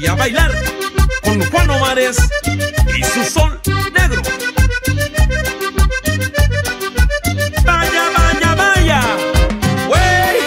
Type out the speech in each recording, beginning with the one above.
y a bailar con Juan Omares y su sol negro. Vaya, vaya, vaya, güey.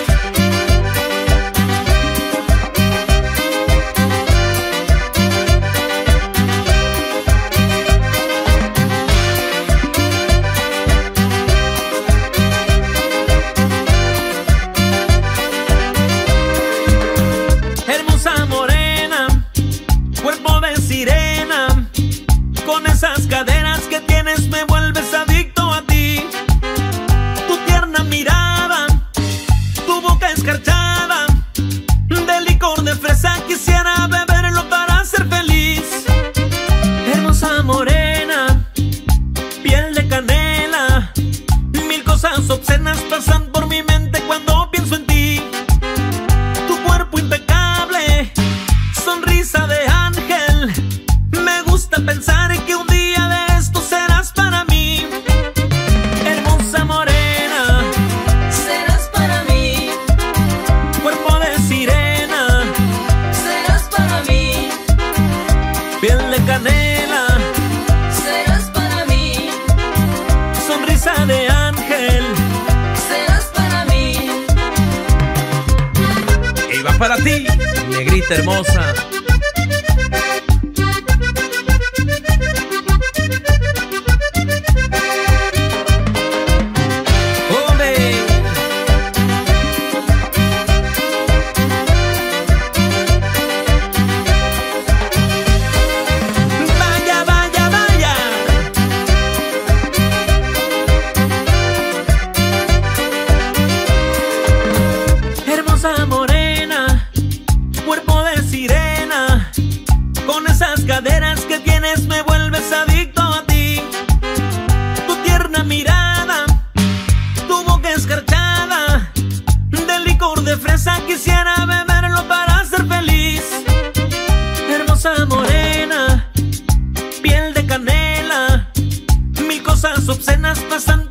Hermosa morena, cuerpo de sirena, con esas caderas que tienes me vuelves adicto a ti. Tu tierna mirada, tu boca escarchada, de licor de fresa quisiera beberlo para ser feliz. Hermosa morena, piel de canela, mil cosas obscenas pasan por mi mente cuando pienso en ti. Tu cuerpo impecable, sonrisa de ángel, me gusta pensar que un día de esto serás para mí. Hermosa morena, Serás para mí, cuerpo de sirena, serás para mí, piel de canela, serás para mí, sonrisa de ángel. serás para mí. Y va para ti, negrita hermosa. ¡Ole! Vaya, vaya, vaya. Hermosa morena, cuerpo de sirena, con esas caderas que tienes me vuelves adicto a ti. Tu tierna mirada, tu boca escarchada, de licor de fresa quisiera beberlo para ser feliz. Hermosa morena, piel de canela, mil cosas obscenas pasan